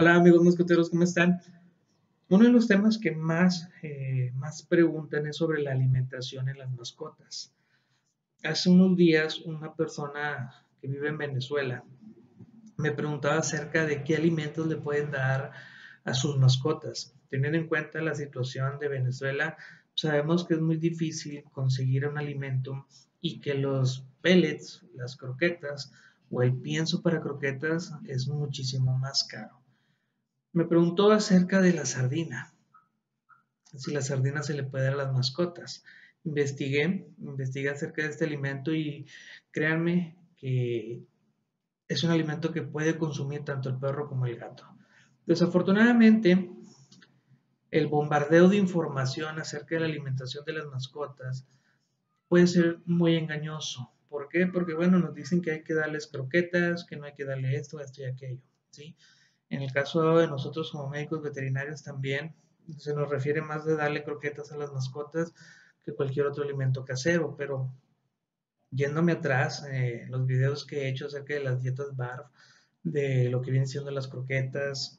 Hola amigos mosqueteros, ¿cómo están? Uno de los temas que más preguntan es sobre la alimentación en las mascotas. Hace unos días una persona que vive en Venezuela me preguntaba acerca de qué alimentos le pueden dar a sus mascotas. Teniendo en cuenta la situación de Venezuela, sabemos que es muy difícil conseguir un alimento y que los pellets, las croquetas o el pienso para croquetas es muchísimo más caro. Me preguntó acerca de la sardina, si la sardina se le puede dar a las mascotas. Investigué acerca de este alimento y créanme que es un alimento que puede consumir tanto el perro como el gato. Desafortunadamente, el bombardeo de información acerca de la alimentación de las mascotas puede ser muy engañoso. ¿Por qué? Porque, bueno, nos dicen que hay que darles croquetas, que no hay que darle esto y aquello, ¿sí? En el caso de nosotros como médicos veterinarios también se nos refiere más de darle croquetas a las mascotas que cualquier otro alimento casero, pero yéndome atrás, los videos que he hecho acerca de las dietas BARF, de lo que vienen siendo las croquetas,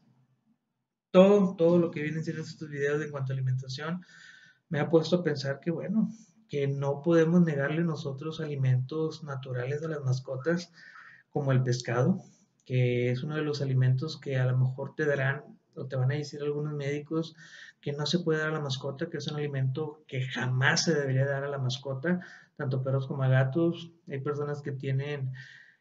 todo lo que vienen siendo estos videos en cuanto a alimentación, me ha puesto a pensar que, bueno, que no podemos negarle nosotros alimentos naturales a las mascotas, como el pescado, que es uno de los alimentos que a lo mejor te darán o te van a decir algunos médicos que no se puede dar a la mascota, que es un alimento que jamás se debería dar a la mascota, tanto perros como a gatos. Hay personas que tienen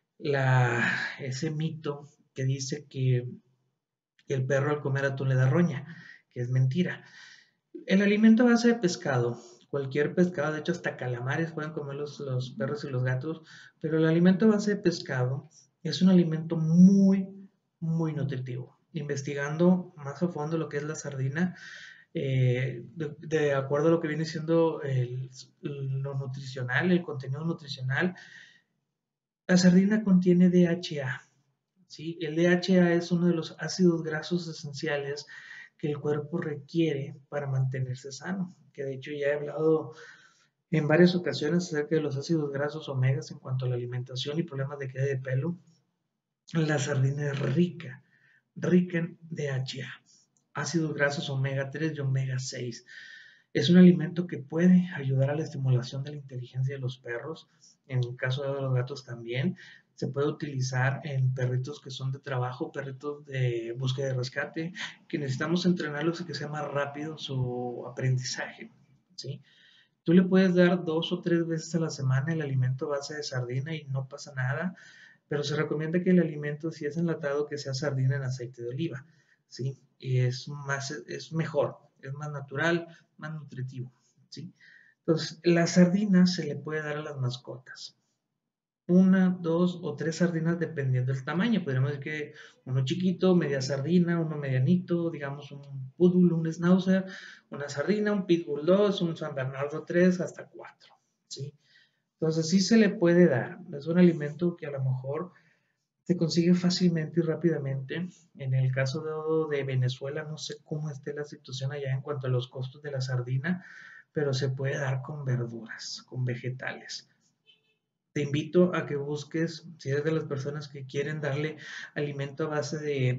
ese mito que dice que el perro al comer atún le da roña, que es mentira. El alimento a base de pescado, cualquier pescado, de hecho hasta calamares pueden comer los perros y los gatos, pero el alimento a base de pescado es un alimento muy nutritivo. Investigando más a fondo lo que es la sardina, de acuerdo a lo que viene siendo lo nutricional, el contenido nutricional, la sardina contiene DHA. ¿Sí? El DHA es uno de los ácidos grasos esenciales que el cuerpo requiere para mantenerse sano, que de hecho ya he hablado en varias ocasiones acerca de los ácidos grasos omegas en cuanto a la alimentación y problemas de caída de pelo. La sardina es rica en DHA, ácidos grasos omega 3 y omega 6. Es un alimento que puede ayudar a la estimulación de la inteligencia de los perros, en el caso de los gatos también. Se puede utilizar en perritos que son de trabajo, perritos de búsqueda de rescate, que necesitamos entrenarlos y que sea más rápido su aprendizaje, ¿sí? Tú le puedes dar 2 o 3 veces a la semana el alimento a base de sardina y no pasa nada, pero se recomienda que el alimento, si es enlatado, que sea sardina en aceite de oliva, ¿sí? Y es mejor, es más natural, más nutritivo, ¿sí? Entonces, la sardina se le puede dar a las mascotas. 1, 2 o 3 sardinas dependiendo del tamaño. Podríamos decir que uno chiquito, media sardina, uno medianito, digamos un poodle, un schnauzer, una sardina, un pitbull 2, un San Bernardo 3, hasta 4, ¿sí? Entonces sí se le puede dar. Es un alimento que a lo mejor se consigue fácilmente y rápidamente. En el caso de Venezuela, no sé cómo esté la situación allá en cuanto a los costos de la sardina, pero se puede dar con verduras, con vegetales. Te invito a que busques, si eres de las personas que quieren darle alimento a base de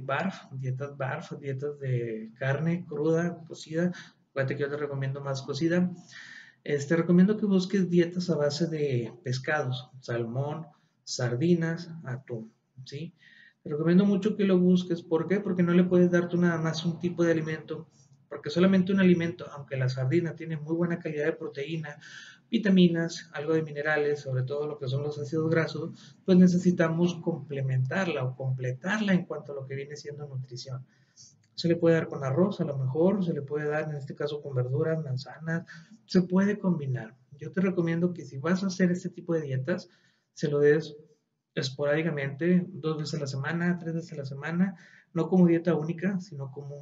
BARF, dietas de carne cruda, cocida. Fíjate que yo te recomiendo más cocida. Recomiendo que busques dietas a base de pescados, salmón, sardinas, atún, ¿sí? Te recomiendo mucho que lo busques. ¿Por qué? Porque no le puedes dar tú nada más un tipo de alimento, porque solamente un alimento, aunque la sardina tiene muy buena calidad de proteína, vitaminas, algo de minerales, sobre todo lo que son los ácidos grasos, pues necesitamos complementarla o completarla en cuanto a lo que viene siendo nutrición. Se le puede dar con arroz, a lo mejor, se le puede dar en este caso con verduras, manzanas, se puede combinar. Yo te recomiendo que si vas a hacer este tipo de dietas, se lo des esporádicamente, 2 veces a la semana, 3 veces a la semana, no como dieta única, sino como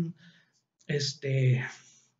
este,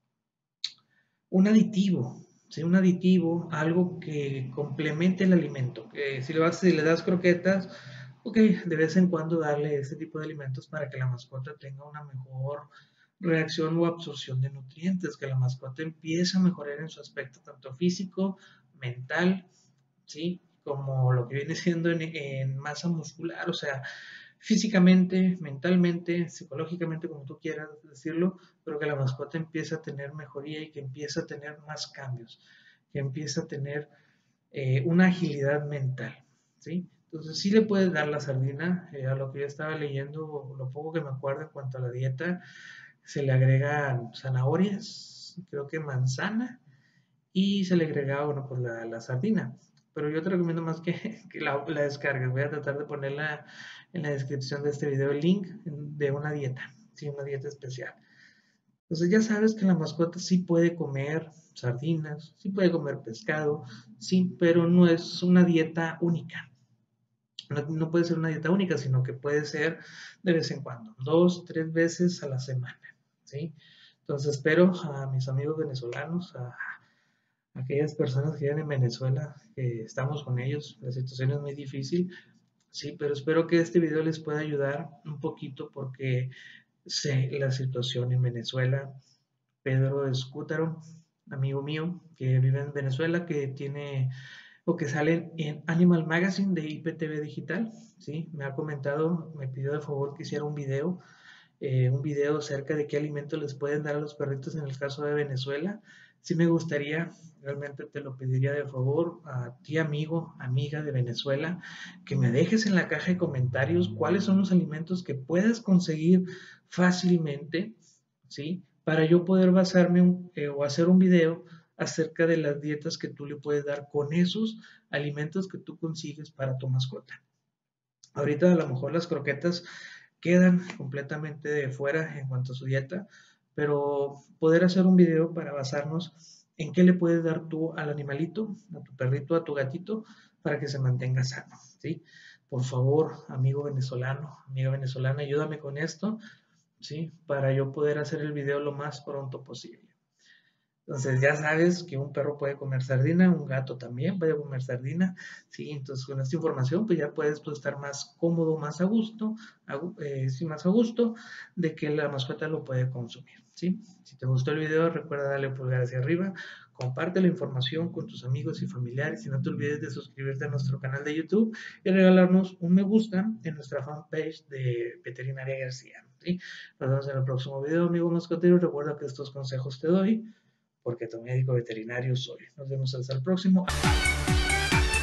un aditivo, ¿sí? Un aditivo, algo que complemente el alimento. Que si le das croquetas, ok, de vez en cuando darle este tipo de alimentos para que la mascota tenga una mejor reacción o absorción de nutrientes, que la mascota empiece a mejorar en su aspecto tanto físico, mental, ¿sí? Como lo que viene siendo en masa muscular, o sea, físicamente, mentalmente, psicológicamente, como tú quieras decirlo, pero que la mascota empiece a tener mejoría y que empiece a tener más cambios, que empiece a tener una agilidad mental, ¿sí? Entonces sí le puedes dar la sardina, a lo que yo estaba leyendo, lo poco que me acuerdo en cuanto a la dieta, se le agregan zanahorias, creo que manzana, y se le agrega, bueno, pues la sardina. Pero yo te recomiendo más que la descargues. Voy a tratar de ponerla en la descripción de este video el link de una dieta, sí, una dieta especial. Entonces ya sabes que la mascota sí puede comer sardinas, sí puede comer pescado, sí, pero no es una dieta única. No puede ser una dieta única, sino que puede ser de vez en cuando, 2, 3 veces a la semana, ¿sí? Entonces espero a mis amigos venezolanos, a aquellas personas que viven en Venezuela, que estamos con ellos, la situación es muy difícil, sí, pero espero que este video les pueda ayudar un poquito porque sé la situación en Venezuela. Pedro Escútaro, amigo mío, que vive en Venezuela, que tiene o que sale en Animal Magazine de IPTV Digital, ¿sí? Me ha comentado, me pidió de favor que hiciera un video acerca de qué alimentos les pueden dar a los perritos en el caso de Venezuela. Sí me gustaría, realmente te lo pediría de favor a ti amigo, amiga de Venezuela, que me dejes en la caja de comentarios cuáles son los alimentos que puedes conseguir fácilmente, ¿sí? Para yo poder basarme o hacer un video acerca de las dietas que tú le puedes dar con esos alimentos que tú consigues para tu mascota. Ahorita a lo mejor las croquetas quedan completamente de fuera en cuanto a su dieta, pero poder hacer un video para basarnos en qué le puedes dar tú al animalito, a tu perrito, a tu gatito, para que se mantenga sano, ¿sí? Por favor, amigo venezolano, amiga venezolana, ayúdame con esto, ¿sí? Para yo poder hacer el video lo más pronto posible. Entonces ya sabes que un perro puede comer sardina, un gato también puede comer sardina, ¿sí? Entonces con esta información pues ya puedes tú estar más cómodo, más a gusto, sí, más a gusto de que la mascota lo puede consumir, ¿sí? Si te gustó el video recuerda darle pulgar hacia arriba, comparte la información con tus amigos y familiares y no te olvides de suscribirte a nuestro canal de YouTube y regalarnos un me gusta en nuestra fanpage de Veterinaria García, ¿sí? Nos vemos en el próximo video, amigo mascotero. Recuerda que estos consejos te doy porque tu médico veterinario soy. Nos vemos hasta el próximo.